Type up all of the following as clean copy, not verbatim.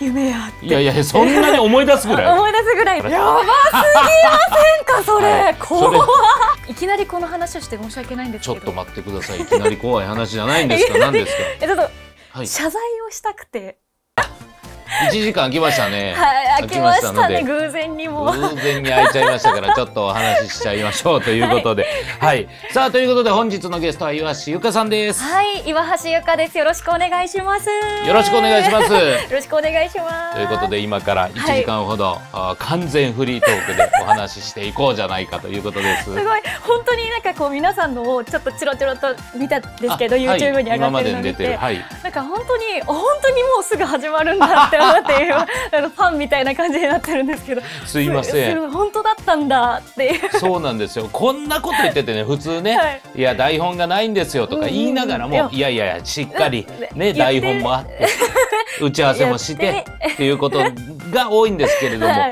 夢やって。 いやいや、そんなに思い出すぐらい思い出すぐらいやばすぎませんかそれ、 はい、 怖っ。いきなりこの話をして申し訳ないんですけど、 ちょっと待ってください。いきなり怖い話じゃないんですか。何ですか。 ちょっと、 はい、 謝罪をしたくて。 1時間空きましたね。 はい、空きましたね。 空きま偶然にも。 偶然に空いちゃいましたから、ちょっとお話ししちゃいましょうということで。はい、さあ、ということで、本日のゲストは岩橋ゆかさんです。 はい、岩橋ゆかです。よろしくお願いします。 よろしくお願いします。よろしくお願いします。 ということで、今から1時間ほど、完全フリートークでお話ししていこうじゃないかということです。 すごい、本当になんかこう、皆さんのをちょっとチロチロと見たんですけど、YouTube に上がってるのを見て、なんか本当にもうすぐ始まるんだって思って今。ファンみたいな感じになってるんですけど、 すいません、 本当だったんだっていう。 そうなんですよ。こんなこと言っててね、普通ね、はい、いや台本がないんですよとか言いながらも、いやいやしっかりね台本もあって打ち合わせもしてっていうことが多いんですけれども、はい、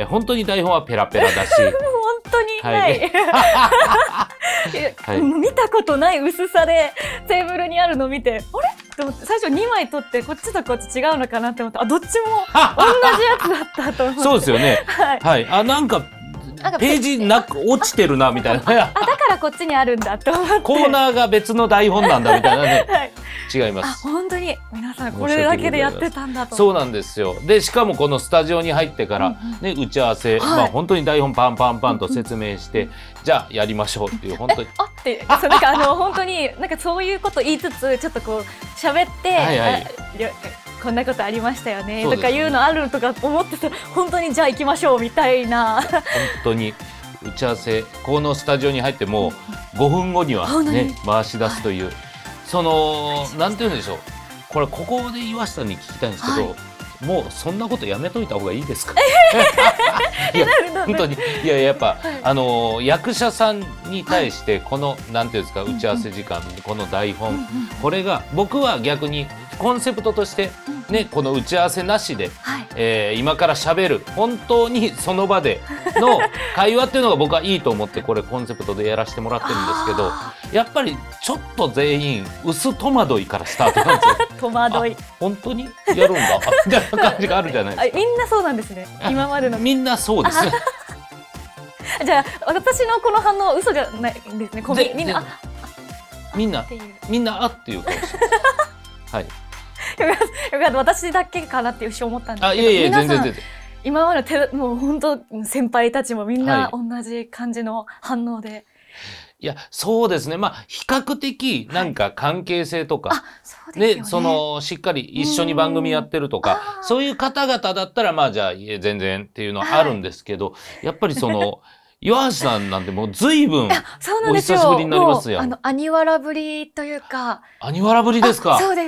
本当に台本はペラペラだし本当に、はい、はい、見たことない薄さでテーブルにあるのを見て、あれ最初2枚取ってこっちとこっち違うのかなって思って、あ、どっちも同じやつだったと思って。 そうですよね。はい、はい、あ、なんかページなく落ちてるなみたいな。 だからこっちにあるんだと思って。 コーナーが別の台本なんだみたいなね。はい、違います。 本当に皆さんこれだけでやってたんだと。 そうなんですよ。でしかもこのスタジオに入ってからね、打ち合わせ、まあ本当に台本パンパンパンと説明して、じゃあやりましょうっていう本当に。 あってなんか本当になんかそういうこと言いつつちょっとこう喋って。こんなことありましたよねとかいうのあるとか思ってた、本当にじゃあ行きましょうみたいな。 本当に打ち合わせ、このスタジオに入ってもう5分後にはね回し出すという、そのなんていうんでしょう、これここで岩下さんに聞きたいんですけど、もうそんなことやめといた方がいいですか。いや本当に、いややっぱ役者さんに対してこのなんていうんですか、打ち合わせ時間、この台本、これが僕は逆にコンセプトとしてね、この打ち合わせなしで今から喋る本当にその場での会話っていうのが僕はいいと思って、これコンセプトでやらせてもらってるんですけど、やっぱりちょっと全員薄戸惑いからスタートなんですよ。 戸惑い、 本当にやるんだみたいな感じがあるじゃないですか。 みんなそうなんですね、今までの。 みんなそうです。 じゃあ私のこの反応は嘘じゃないんですね。みんなあっていう顔して。はい。 よかった、私だけかなって一瞬思ったんですけど、 いや全然今までもう本当先輩たちもみんな同じ感じの反応で。 いやそうですね、まあ比較的なんか関係性とか、ね、そのしっかり一緒に番組やってるとか、そういう方々だったらまあじゃあ全然っていうのはあるんですけど、やっぱりその岩橋さんなんてもう随分お久しぶりになりますよ。 アニワラぶりというか。 アニワラぶりですか。 そうです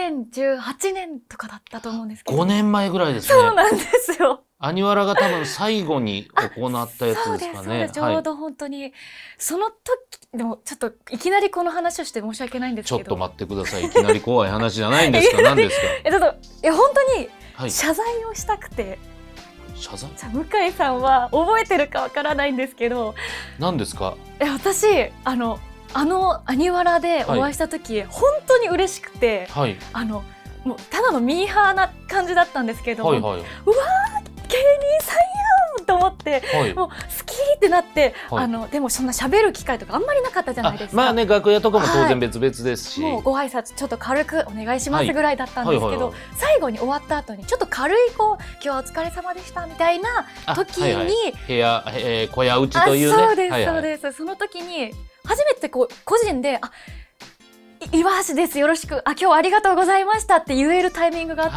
。2018年とかだったと思うんですけど。 5年前ぐらいですね。 そうなんですよ。 アニワラが多分最後に行ったやつですかね。 ちょうど本当にその時、でもちょっといきなりこの話をして申し訳ないんですけど。 ちょっと待ってください。いきなり怖い話じゃないんですか。何ですか。 ちょっと本当に謝罪をしたくて。 謝罪？ 向井さんは覚えてるかわからないんですけど。 何ですか。 私アニワラでお会いした時、本当に嬉しくて、もうただのミーハーな感じだったんですけど、うわー芸人さんやんと思って、もう好きってなって、でもそんな喋る機会とかあんまりなかったじゃないですか。 まあね、楽屋とかも当然別々ですし、 もうご挨拶ちょっと軽くお願いしますぐらいだったんですけど、最後に終わった後にちょっと軽い今日はお疲れ様でしたみたいな時に小屋打ちというね。 そうですそうです。その時に初めて個人で岩橋です、よろしく、今日はありがとうございましたって言えるタイミングがあって、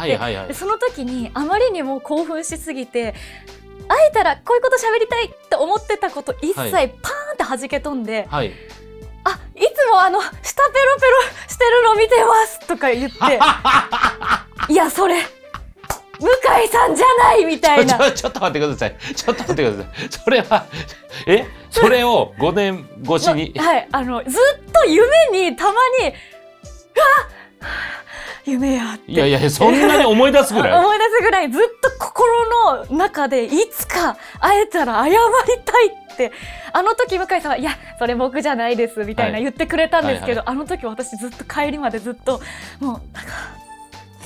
その時にあまりにも興奮しすぎて、会えたらこういうこと喋りたいって思ってたこと一切パーンって弾け飛んで、いつも下ペロペロしてるの見てますとか言っていやそれ向井さんじゃないみたいな。 ちょっと待ってください。それはそれを5年越しに、 ずっと夢にたまに夢やって、 いやそんなに思い出すぐらい思い出すぐらいずっと心の中でいつか会えたら謝りたいって、あの時向井さんはいやそれ僕じゃないですみたいな言ってくれたんですけど、あの時私ずっと帰りまでずっともうなんか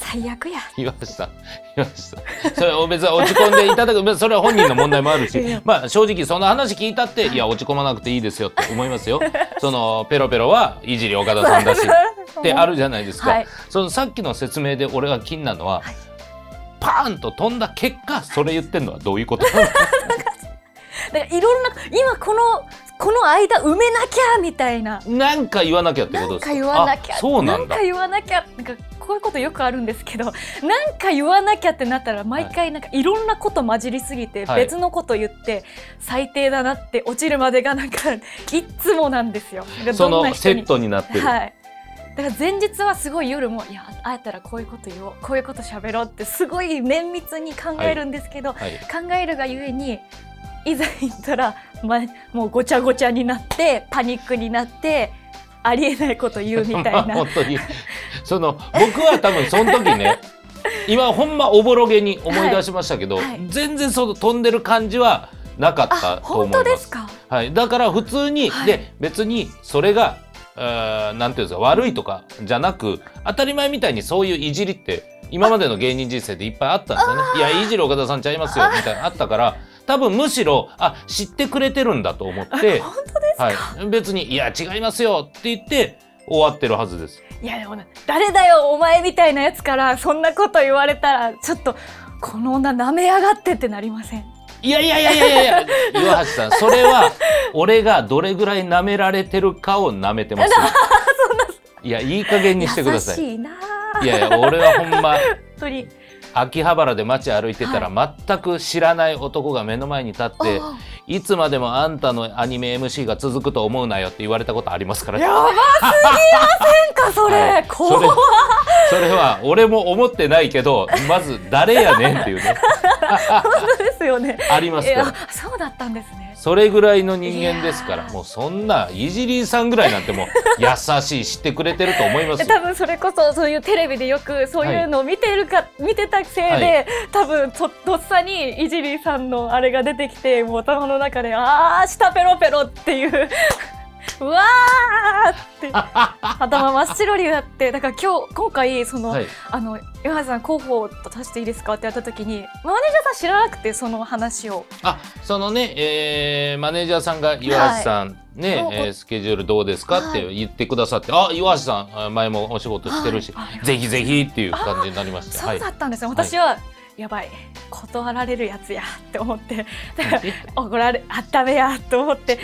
最悪や。 岩橋さんそれを別に落ち込んでいただくそれは本人の問題もあるしまあ正直その話聞いたっていや落ち込まなくていいですよって思いますよ。そのペロペロはいじり岡田さんだしってあるじゃないですか、はい、そのさっきの説明で俺が気になるのは、はい、パーンと飛んだ結果それ言ってんのはどういうことなのだからいろんな今この間埋めなきゃみたいななんか言わなきゃってことですか。 なんか言わなきゃそうなんだ。 なんか言わなきゃなんかこういうことよくあるんですけどなんか言わなきゃってなったら毎回なんかいろんなこと混じりすぎて別のこと言って最低だなって落ちるまでがなんかいつもなんですよ。 そのセットになってる、 はい、だから前日はすごい夜もいやあえたらこういうこと言おうこういうこと喋ろうってすごい綿密に考えるんですけど、はいはい、考えるがゆえにいざ行ったら、もうごちゃごちゃになってパニックになってありえないこと言うみたいな本当に僕は多分その時ね今ほんまおぼろげに思い出しましたけど、はいはい、全然その飛んでる感じはなかったと思います。 本当ですか？ はい、だから普通に、はい、で別にそれがなんていうんですか悪いとかじゃなく当たり前みたいにそういういじりって今までの芸人人生でいっぱいあったんですよね。いやいじる岡田さんちゃいますよみたいなあったから多分むしろ知ってくれてるんだと思って本当ですか、 はい、別にいや違いますよって言って終わってるはずです。 いやでも誰だよお前みたいなやつからそんなこと言われたらちょっとこの女舐めやがってってなりません？ いや岩橋さんそれは俺がどれぐらい舐められてるかを舐めてますいやいい加減にしてください。 優しいな。 いや俺はほんま鳥秋葉原で街歩いてたら、はい、全く知らない男が目の前に立っていつまでもあんたのアニメ MC が続くと思うなよって言われたことありますから。 やばすぎませんかそれ、はい、怖っ。 それは俺も思ってないけどまず誰やねんっていうね本当ですよね。 ありますから。 そうだったんですね。 それぐらいの人間ですからもうそんないじりさんぐらいなんてもう優しい知ってくれてると思いますよ。 多分それこそそういうテレビでよくそういうのを見てたせいで、はい、多分とっさにいじりさんのあれが出てきてもう頭の中で下ペロペロっていううわーって頭真っ白になってだから今回その、はい、岩橋さん広報と足していいですかってやった時にマネージャーさん知らなくてその話をそのね、マネージャーさんが岩橋さん、はい、ねスケジュールどうですかって言ってくださって、はい、岩橋さん前もお仕事してるし、はい、ぜひぜひっていう感じになりました。 そうだったんですよ、はい、私はやばい断られるやつやって思って怒られダメやと思って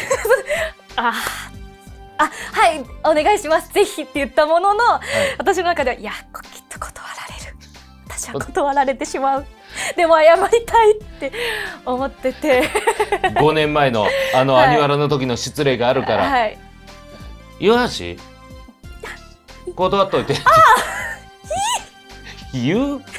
はいお願いしますぜひって言ったものの、はい、私の中ではいやきっと断られる私は断られてしまうでも謝りたいって思ってて 5年前のはい、アニワラの時の失礼があるから、はい、岩橋断っといて言う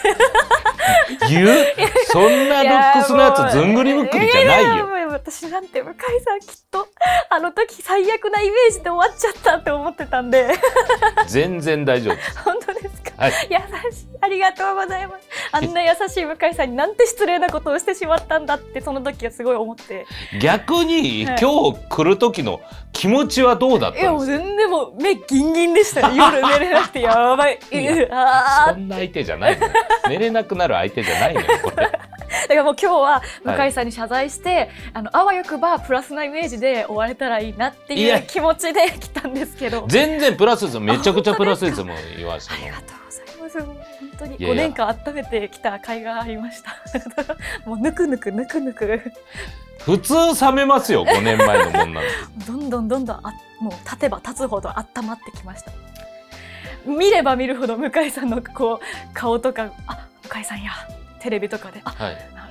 そんなルックスのやつずんぐりむっくりじゃないよ。 私なんて向井さんきっとあの時最悪なイメージで終わっちゃったって思ってたんで全然大丈夫です。 本当ですか、はい、優しいありがとうございます。あんな優しい向井さんになんて失礼なことをしてしまったんだってその時はすごい思って逆に、はい、今日来る時の気持ちはどうだったんですか？いやもう全然もう目ギンギンでしたね夜寝れなくてやばいそんな相手じゃないのよ寝れなくなる相手じゃないのよこれだからもう今日は向井さんに謝罪して、はい、あわよくばプラスなイメージで終われたらいいなっていう気持ちで来たんですけど全然プラスですよめちゃくちゃプラスですもん岩橋さん。 ありがとうございます。本当に5年間温めてきた甲斐がありましたもうぬくぬく普通冷めますよ5年前のもんなんでどんどんもう立てば立つほど温まってきました。見れば見るほど向井さんのこう顔とか向井さんやテレビとかではい、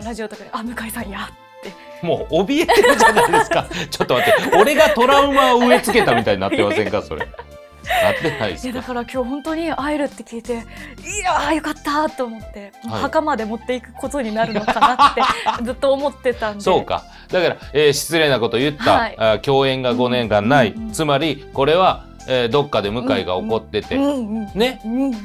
ラジオとかで向井さんやってもう怯えてるじゃないですかちょっと待って俺がトラウマを植え付けたみたいになってませんかそれなってないですか。 だから今日本当に会えるって聞いていやよかったと思って、はい、墓まで持っていくことになるのかなってずっと思ってたんでそうかだから、失礼なこと言った、はい、共演が5年間ない、つまりこれはどっかで向井が怒っててね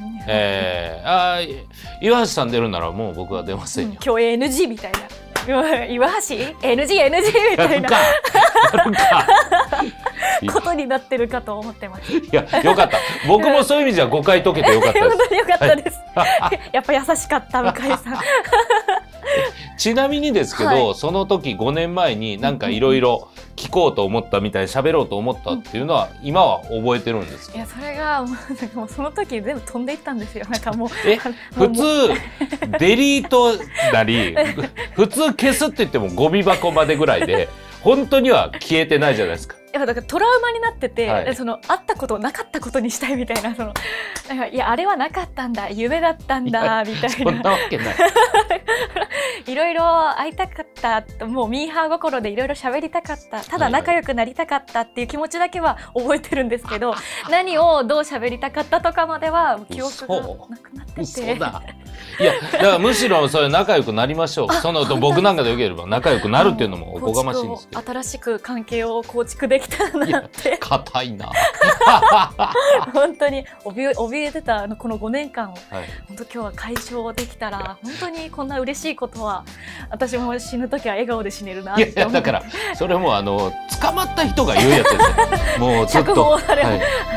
岩橋さん出るならもう僕は出ませんよ、 共演 NG みたいな岩橋 NG みたいなことになってるかと思ってます。 いや、よかった。僕もそういう意味じゃ誤解解けてよかったです。 本当によかったです。やっぱ優しかった向井さん。 ちなみにですけど、その時5年前になんかいろいろ聞こうと思ったみたい、喋ろうと思ったっていうのは今は覚えてるんですか？ いや、それがもうその時全部飛んでいったんですよ。なんかもう普通デリートなり普通消すって言ってもゴミ箱までぐらいで本当には消えてないじゃないですか。 やっぱだからトラウマになってて、あったことなかったことにしたいみたいな、なんかいやあれはなかったんだ、夢だったんだみたいな。 そんなわけない。 いろいろ会いたかったと、もうミーハー心でいろいろ喋りたかった、ただ仲良くなりたかったっていう気持ちだけは覚えてるんですけど、何をどう喋りたかったとかまでは記憶がなくなってて。 嘘だ。いや、だからむしろそれ仲良くなりましょう。その僕なんかでよければ仲良くなるっていうのもおこがましいんですけど。 新しく関係を構築できたらなって。 硬いな。 本当に怯えてたこの5年間を、本当今日は解消できたら本当にこんな嬉しいことは私も死ぬ時は笑顔で死ねるなって思って。 いやだからそれも捕まった人が言うやつですよ。もうずっと。